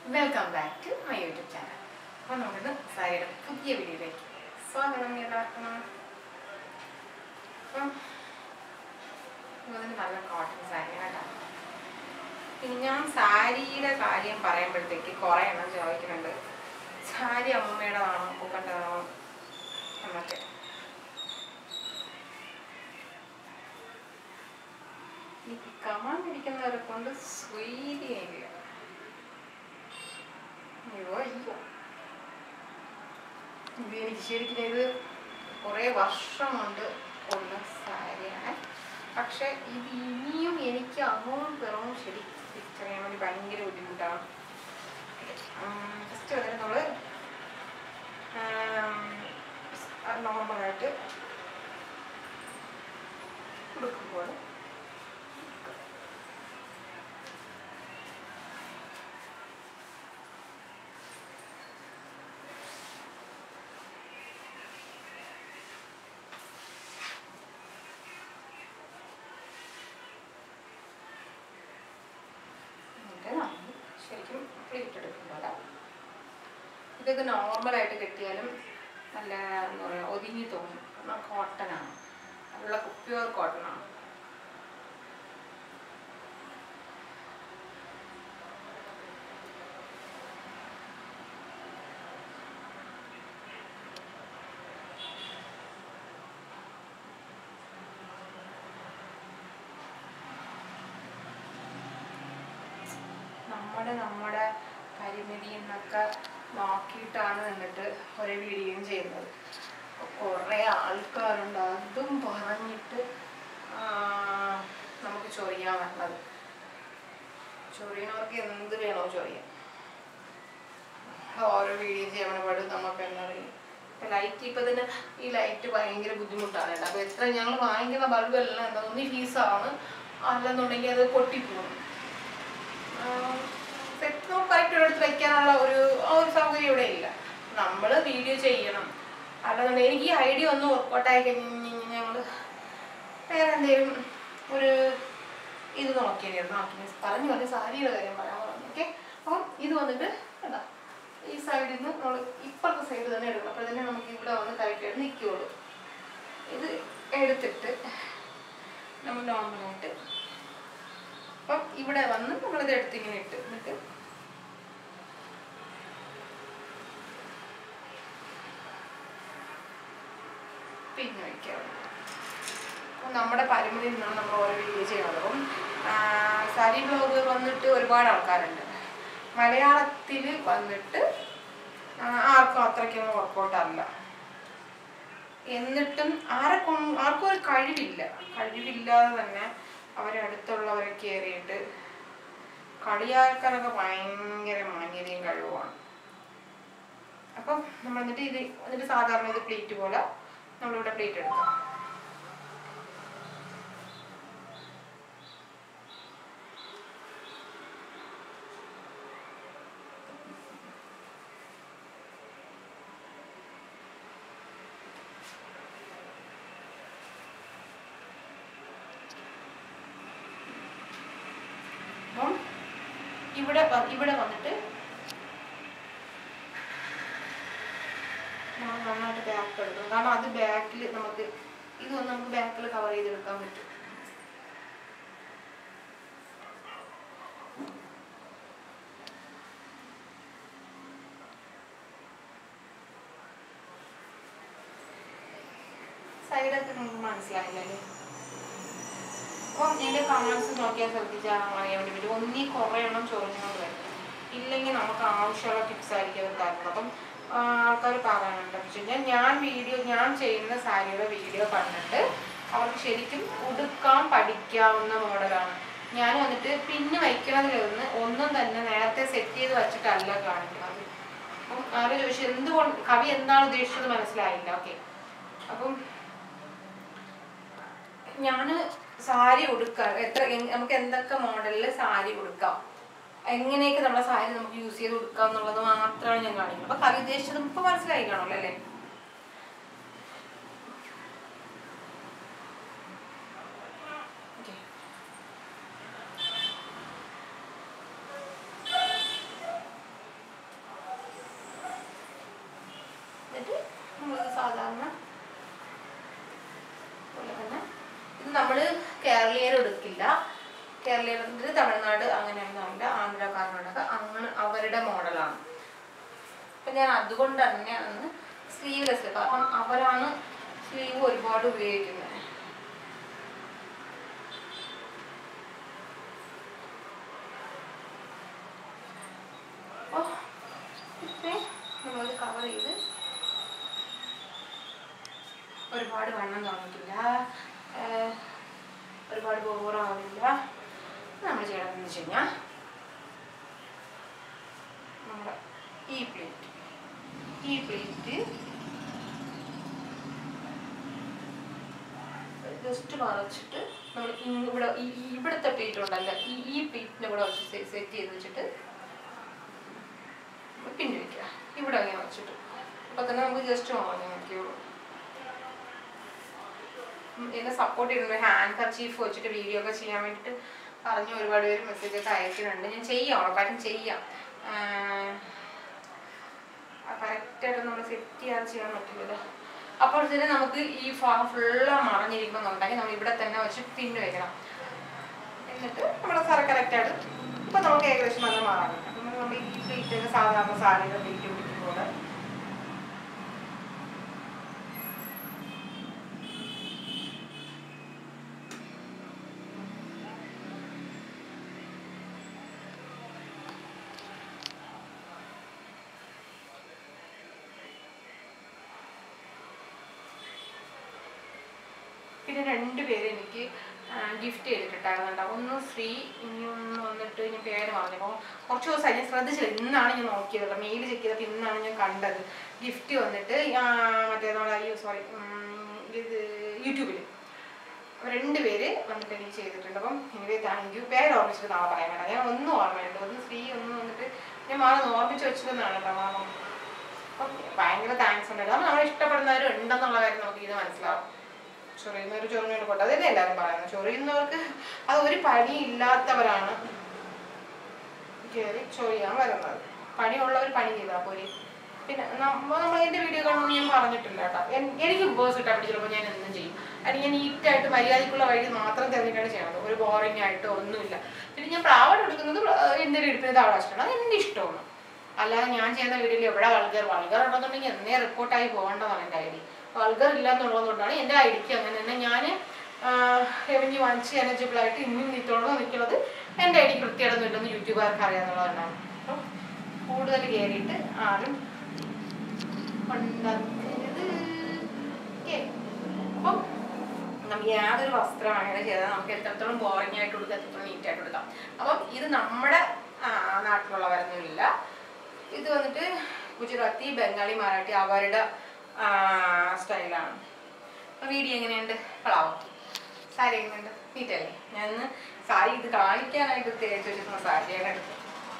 Welcome back to my YouTube channel. അപ്പോൾ നമ്മളിന്ന് സാരിയുടെ പുതിയ വീഡിയോയിലേക്ക് സ്വാഗതം എല്ലാവർക്കും. അപ്പം ഇതിന് നല്ല കോട്ടൺ സാരി കേട്ടോ. പിന്നെ ഞാൻ സാരിയുടെ കാര്യം പറയുമ്പോഴത്തേക്ക് കുറേ എണ്ണം ചോദിക്കുന്നുണ്ട്, സാരി അമ്മൂമ്മയുടേതാണോ പൂക്കൻ്റെതാണോ എന്നൊക്കെ. ഈ കമാൻ ഇരിക്കുന്നവരെ കൊണ്ട് സ്വീതിയില്ല. അയ്യോ അയ്യോ, ഇത് എനിക്ക് ശരിക്കും ഇത് കുറേ വർഷം കൊണ്ട് ഉള്ള സാരിയാണ്. പക്ഷെ ഇത് ഇനിയും എനിക്ക് അങ്ങോട്ടും പിറവും ശരി തിരിച്ചറിയാൻ വേണ്ടി ഭയങ്കര ബുദ്ധിമുട്ടാണ്. ഫസ്റ്റ് വന്നിട്ട് നമ്മൾ നോർമലായിട്ട് കൊടുക്കുമ്പോൾ ശരിക്കും പ്ലീറ്റ് എടുക്കുമ്പോൾ ഇതൊക്കെ നോർമലായിട്ട് കെട്ടിയാലും നല്ല എന്താ പറയുക ഒതുങ്ങി തോന്നും. കാരണം കോട്ടനാണ്, നല്ല പ്യുവർ കോട്ടനാണ്. നമ്മുടെ പരിമിതി എന്നൊക്കെ നോക്കിയിട്ടാണ് എന്നിട്ട് ഒരു വീഡിയോയും ചെയ്യുന്നത്. കുറേ ആൾക്കാരുണ്ട് അതും പറഞ്ഞിട്ട് നമുക്ക് ചൊറിയാൻ വന്നത്. ചൊറിയണവർക്ക് എന്ത് വേണോ ചൊറിയാം. ഓരോ വീഡിയോ ചെയ്യാൻ പാട് നമുക്ക് എന്താ പറയുക, ലൈറ്റ് ഇപ്പം തന്നെ ഈ ലൈറ്റ് ഭയങ്കര ബുദ്ധിമുട്ടാണ് കേട്ടോ. അപ്പോൾ എത്ര ഞങ്ങൾ വാങ്ങിക്കുന്ന ബൾബെല്ലാം എന്താ ഒന്നി ഫീസാണ്, അല്ലെന്നുണ്ടെങ്കിൽ അത് പൊട്ടിപ്പോകും. കറക്റ്റ് എടുത്ത് വയ്ക്കാനുള്ള ഒരു സൗകര്യം ഇവിടെ ഇല്ല. നമ്മൾ വീഡിയോ ചെയ്യണം, അല്ലാന്നുണ്ടെങ്കിൽ എനിക്ക് ഈ ഐഡിയ ഒന്ന് വർക്കൗട്ടായി കഴിഞ്ഞ് ഞങ്ങൾ വേറെ എന്തെങ്കിലും ഒരു ഇത് നോക്കി പറഞ്ഞ സാരിയുടെ കാര്യം പറയാൻ പറഞ്ഞു. ഓക്കെ, അപ്പം ഇത് വന്നിട്ട് എന്താ ഈ സൈഡിൽ നിന്ന് നമ്മൾ ഇപ്പുറത്തെ സൈഡ് തന്നെ എടുക്കണം. അപ്പോൾ തന്നെ നമുക്ക് ഇവിടെ വന്ന് കറക്റ്റായിട്ട് നിൽക്കുകയുള്ളൂ. ഇത് എടുത്തിട്ട് നമ്മൾ നോർമലായിട്ട് അപ്പം ഇവിടെ വന്ന് നമ്മളിത് എടുത്തിങ്ങനെ ഇട്ട് എന്നിട്ട് പിന്നെ വയ്ക്കാം. നമ്മുടെ പരിമിതിയിൽ നിന്നാണ് നമ്മൾ ഓരോ വീഡിയോ ചെയ്യുന്നത്. അപ്പം സാരി ബ്ലോഗ് വന്നിട്ട് ഒരുപാട് ആൾക്കാരുണ്ട്. മലയാളത്തിൽ വന്നിട്ട് ആർക്കും അത്രയ്ക്കൊന്നും വർക്കൗട്ടല്ല. എന്നിട്ടും ആർക്കും ഒരു കഴിവില്ലാതെ തന്നെ അവരടുത്തുള്ളവരെ കയറിയിട്ട് കളിയാക്കാനൊക്കെ ഭയങ്കര മാന്യതയും കഴിവുമാണ്. അപ്പം നമ്മൾ എന്നിട്ട് സാധാരണ ഇത് പ്ലേറ്റ് പോലെ നമ്മളിവിടെ പ്ലേറ്റ് എടുക്കാം. അപ്പം ഇവിടെ വന്നിട്ട് നന്നായിട്ട് ബാക്ക് എടുക്കും. കാരണം അത് ബാക്കിൽ നമുക്ക് നമുക്ക് ബാക്കിൽ കവർ ചെയ്തെടുക്കാൻ പറ്റും. സൈഡൊക്കെ നമുക്ക് മനസ്സിലായില്ലേ? അപ്പം എൻ്റെ കമൻസ് നോക്കിയാൽ ശ്രദ്ധിച്ചാൽ അറിയാൻ വേണ്ടി പറ്റും. ഒന്നീ കുറേ എണ്ണം ചോദിച്ചുകൊണ്ട് വരും, ഇല്ലെങ്കിൽ നമുക്ക് ആവശ്യമുള്ള ടിപ്സ് ആയിരിക്കും അവർ തരുന്നത്. അപ്പം ആൾക്കാർ പറയാനുണ്ട്. പക്ഷേ ഞാൻ ചെയ്യുന്ന സാരിയുടെ വീഡിയോ കണ്ടിട്ട് അവർക്ക് ശരിക്കും ഉടുക്കാൻ പഠിക്കാവുന്ന മോഡലാണ്. ഞാൻ വന്നിട്ട് പിന്നെ വയ്ക്കണതിലൊന്നും ഒന്നും തന്നെ നേരത്തെ സെറ്റ് ചെയ്ത് വെച്ചിട്ടല്ല കാണിക്കുന്നത്. അപ്പം ആരോ ചോദിച്ചു എന്തുകൊണ്ട് കവി എന്താണ് ഉദ്ദേശിച്ചത് മനസ്സിലായില്ല. ഓക്കെ, അപ്പം ഞാൻ സാരി ഉടുക്കാൻ നമുക്ക് എന്തൊക്കെ മോഡലിൽ സാരി ഉടുക്കാം, എങ്ങനെയൊക്കെ നമ്മുടെ സാരി നമുക്ക് യൂസ് ചെയ്ത് കൊടുക്കാം എന്നുള്ളത് മാത്രമാണ് ഞാൻ കാണിക്കുന്നത്. അപ്പൊ കവി ഉദ്ദേശിച്ചത് ഇപ്പൊ മനസ്സിലായി കാണുമല്ലോ അല്ലേ? കേരളത്തിൽ തമിഴ്നാട് അങ്ങനെയൊന്നുമില്ല, ആന്ധ്ര കർണാടക അങ്ങനെ അവരുടെ മോഡലാണ്. അപ്പം ഞാൻ അതുകൊണ്ട് തന്നെയാണ് സ്ലീവ്ലെസ്, കാരണം അവരാണ് സ്ലീവ് ഒരുപാട് ഉപയോഗിക്കുന്നത്. അപ്പോൾ ഇത്രയും നമ്മളത് കവർ ചെയ്ത് ഒരുപാട് വണ്ണം തോന്നിക്കില്ല, ഒരുപാട് ബോറാവില്ല. നമ്മൾ ചെയ്യണമെന്ന് വെച്ച് കഴിഞ്ഞാൽ നമ്മുടെ ഈ പ്ലേറ്റ് ജസ്റ്റ് മറച്ചിട്ട് നമ്മൾ ഇവിടെ ഇവിടുത്തെ പ്ലേറ്റ് ഉണ്ടല്ലോ, ഈ പ്ലേറ്റിനെ കൂടെ വെച്ച് സെറ്റ് ചെയ്ത് വെച്ചിട്ട് പിന്നെ വയ്ക്കുക. ഇവിടെ അങ്ങനെ വെച്ചിട്ട് അപ്പോൾ തന്നെ നമുക്ക് ജസ്റ്റ് വാങ്ങി നോക്കിയുള്ളൂ. എന്നെ സപ്പോർട്ട് ചെയ്യുന്ന ഹാൻഡ് കർച്ചീഫ് വെച്ചിട്ട് വീഡിയോ ഒക്കെ ചെയ്യാൻ വേണ്ടിയിട്ട് പറഞ്ഞ് ഒരുപാട് പേര് മെസ്സേജൊക്കെ അയക്കുന്നുണ്ട്. ഞാൻ ചെയ്യാം, ഉറപ്പായിട്ടും ചെയ്യാം. കറക്റ്റായിട്ട് നമ്മൾ സെറ്റ് ചെയ്യാൻ പറ്റില്ലല്ലോ. അപ്പോൾ തന്നെ നമുക്ക് ഈ ഫുള്ള് മറഞ്ഞിരിക്കുന്നുണ്ടെങ്കിൽ നമ്മൾ ഇവിടെ തന്നെ വെച്ച് പിന്ന് വയ്ക്കണം. എന്നിട്ട് നമ്മുടെ സാറ് കറക്റ്റായിട്ട് ഇപ്പം നമുക്ക് ഏകദേശം നല്ല മാറാൻ പറ്റും. അപ്പം നമ്മൾ ഈ പ്ലേറ്റൊക്കെ സാധാരണ സാരിയുടെ പ്ലേറ്റ് പിടിക്കുമ്പോൾ പിന്നെ 2 പേര് എനിക്ക് ഗിഫ്റ്റ് ചെയ്തിട്ടുണ്ടായിരുന്നുണ്ട്. ഒന്ന് ശ്രീ, ഇനി ഒന്ന് വന്നിട്ട് ഞാൻ പേര് പറഞ്ഞപ്പോൾ കുറച്ച് ദിവസമായി ഞാൻ ശ്രദ്ധിച്ചില്ല. ഇന്നാണ് ഞാൻ നോക്കിയത്, മെയിൽ ചെക്ക് ചെയ്തപ്പോൾ ഇന്നാണ് ഞാൻ കണ്ടത്. ഗിഫ്റ്റ് വന്നിട്ട് മറ്റേ ഇത് യൂട്യൂബിൽ 2 പേര് വന്നിട്ട് എനിക്ക് ചെയ്തിട്ടുണ്ട്. അപ്പം എനിവേ താങ്ക് യു. പേര് ഓർമ്മിച്ചിട്ട് നാളെ പറയാൻ വേണം. ഞാൻ ഒന്നും ഓർമ്മയുണ്ട്, ഒന്ന് ശ്രീ, ഒന്ന് വന്നിട്ട് ഞാൻ മാറി ഓർമ്മിച്ച് വെച്ചിരുന്നതാണ് കേട്ടോ മാമ. അപ്പം ഭയങ്കര താങ്ക്സ് ഉണ്ട്. കാരണം നമ്മളെ ഇഷ്ടപ്പെടുന്നവരും ഉണ്ടെന്നുള്ള കാര്യം നമുക്ക് ഇത് മനസ്സിലാവും. ചൊറിയുന്നവർ ചൊറിഞ്ഞോണ്ട് പോട്ടെ, അതല്ലേ എല്ലാവരും പറയുന്നത്. ചൊറിയുന്നവർക്ക് അത് ഒരു പണി ഇല്ലാത്തവരാണ് കയറി ചൊറിയാൻ വരുന്നത്. പണിയുള്ളവർ പണി ചെയ്താൽ പോരെ. പിന്നെ നമ്മൾ എൻ്റെ വീഡിയോ കാണുമ്പോൾ ഞാൻ പറഞ്ഞിട്ടില്ല കേട്ടോ, എനിക്ക് ബോസ് ഇട്ടാൽ പിടിച്ചിട്ടുമ്പോൾ ഞാൻ എന്നും ചെയ്യും. അല്ലെങ്കിൽ ഞാൻ നീറ്റായിട്ട് മര്യാദയ്ക്കുള്ള വഴി മാത്രം തിരഞ്ഞിട്ടാണ് ചെയ്യണത്, ഒരു ബോറിംഗ് ആയിട്ടോ ഒന്നുമില്ല. പിന്നെ ഞാൻ പ്രാവഡ് എടുക്കുന്നത് എൻ്റെ എടുക്കുന്നത് അവിടെ ഇഷ്ടമാണ്, അത് എൻ്റെ ഇഷ്ടമാണ്. അല്ലാതെ ഞാൻ ചെയ്യുന്ന വീഡിയോയിൽ എവിടെ വൾഗർ ഉണ്ടെന്നുണ്ടെങ്കിൽ എന്നേ റിപ്പോർട്ടായി പോകേണ്ടതാണ് എൻ്റെ ഐഡി. വൾഗർ ഇല്ല എന്നുള്ളതുകൊണ്ടാണ് എൻ്റെ ഐഡിക്ക് അങ്ങനെ തന്നെ ഞാൻ റവന്യൂ വാങ്ങിച്ച് എലിജിബിളായിട്ട് ഇന്നും നിൽക്കുന്നത് എൻ്റെ ഐഡിക്ക് വൃത്തിയായിട്ടൊന്നും ഇല്ലെന്ന് യൂട്യൂബുകാർക്ക് അറിയാമെന്നുള്ളതാണ്. അപ്പം കൂടുതൽ കയറിയിട്ട് ആരും ഉണ്ടാക്കരുത്. ഓക്കെ, അപ്പം നമുക്ക് യാതൊരു വസ്ത്രം അങ്ങനെ ചെയ്താൽ നമുക്ക് എത്രത്തോളം ബോറിംഗ് ആയിട്ട് കൊടുക്കാം, എത്രത്തോളം നീറ്റായിട്ട് കൊടുക്കാം. അപ്പം ഇത് നമ്മുടെ നാട്ടിലുള്ളവരൊന്നുമില്ല. ഇത് വന്നിട്ട് ഗുജറാത്തി, ബംഗാളി, മറാഠി അവരുടെ സ്റ്റൈലാണ്. വീഡിയോ എങ്ങനെയുണ്ട്? കളാവും. സാരി എങ്ങനെയുണ്ട്? നീറ്റല്ലേ? ഞാൻ സാരി ഇത് കാണിക്കാനായിട്ട് തേച്ച് വെച്ചിരുന്ന സാരിയാണ് എടുത്തത്.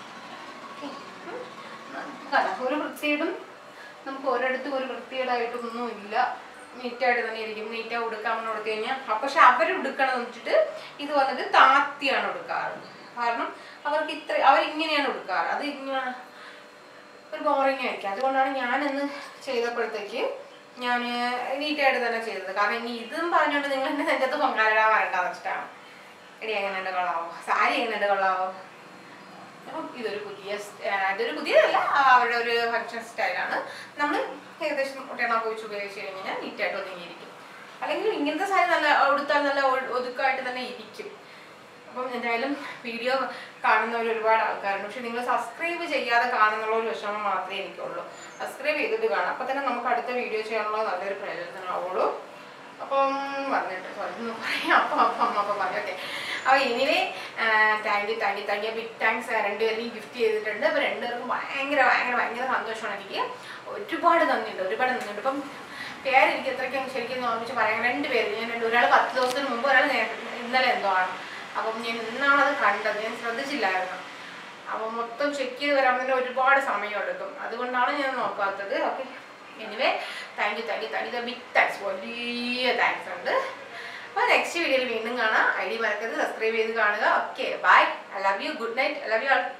ഒരു വൃത്തിയിടും നമുക്ക് ഒരിടത്തും ഒരു വൃത്തിയേടായിട്ടൊന്നും ഇല്ല, നീറ്റായിട്ട് തന്നെ ഇരിക്കും. നീറ്റായി ഉടുക്കാമെന്ന് കൊടുത്തു കഴിഞ്ഞാൽ പക്ഷെ അവർ ഉടുക്കണം വെച്ചിട്ട് ഇത് വന്നിട്ട് താത്തിയാണ് ഉടുക്കാറ്. കാരണം അവരിങ്ങനെയാണ് ഉടുക്കാറ്, അത് ഇങ്ങനെ ഒരു ബോറിംഗ് ആയിരിക്കും. അതുകൊണ്ടാണ് ഞാനിന്ന് ചെയ്തപ്പോഴത്തേക്ക് ഞാൻ നീറ്റായിട്ട് തന്നെ ചെയ്തത്. കാരണം ഇനി ഇതും പറഞ്ഞുകൊണ്ട് നിങ്ങൾ എൻ്റെ നെഞ്ചത്ത് പൊങ്കാലിടാൻ വരണ്ടെന്ന് വെച്ചിട്ടാണ്. എടി എങ്ങനെയുണ്ട് കൊള്ളാവോ, സാരി എങ്ങനെയുണ്ട് കൊള്ളാവോ. അപ്പം ഇതൊരു പുതിയതല്ല, അവരുടെ ഒരു ഫങ്ഷൻ സ്റ്റൈലാണ്. നമ്മൾ ഏകദേശം ഒട്ടെണ്ണൊക്കെ വെച്ച് ഉപയോഗിച്ച് കഴിഞ്ഞാൽ നീറ്റായിട്ട് ഒതുങ്ങിയിരിക്കും. അല്ലെങ്കിൽ ഇങ്ങനത്തെ സാരി നല്ല ഉടുത്താൽ നല്ല ഒതുക്കമായിട്ട് തന്നെ ഇരിക്കും. അപ്പം എന്തായാലും വീഡിയോ കാണുന്നവർ ഒരുപാട് ആൾക്കാരുണ്ട്, പക്ഷെ നിങ്ങൾ സബ്സ്ക്രൈബ് ചെയ്യാതെ കാണുന്നുള്ള ഒരു വിഷമം മാത്രമേ എനിക്കുള്ളൂ. സബ്സ്ക്രൈബ് ചെയ്തിട്ട് കാണാം, അപ്പം തന്നെ നമുക്ക് അടുത്ത വീഡിയോ ചെയ്യാനുള്ള നല്ലൊരു പ്രയോജനമാവുള്ളൂ. അപ്പം പറഞ്ഞിട്ട് പറയാം, അപ്പം പറഞ്ഞു. ഓക്കെ, അപ്പോൾ anyway thank you big thanks. 2 പേരെയും ഗിഫ്റ്റ് ചെയ്തിട്ടുണ്ട്. അപ്പോൾ 2 പേർക്കും ഭയങ്കര സന്തോഷമാണ്. എനിക്ക് ഒരുപാട് നന്ദിയുണ്ട്. ഇപ്പം പേരെനിക്ക് എത്രയ്ക്കും ശരിക്കും ഓർമ്മിച്ച് പറയാം. 2 പേര് ഞാൻ ഒരാൾ 10 ദിവസത്തിന് മുമ്പ്, ഒരാൾ ഇന്നലെ എന്തോ ആണ്. അപ്പം ഞാൻ ഇന്നാണത് കണ്ടത്, ഞാൻ ശ്രദ്ധിച്ചില്ലായിരുന്നു. അപ്പം മൊത്തം ചെക്ക് ചെയ്ത് വരാൻ തന്നെ ഒരുപാട് സമയം എടുക്കും, അതുകൊണ്ടാണ് ഞാൻ നോക്കാത്തത്. Okay, anyway thank you big thanks, വലിയ താങ്ക്സ് ഉണ്ട്. അപ്പോൾ നെക്സ്റ്റ് വീഡിയോയിൽ വീണ്ടും കാണാം. ഐഡി മറക്കരുത്, സബ്സ്ക്രൈബ് ചെയ്ത് കാണുക. Okay, bye, I love you, good night, I love you all.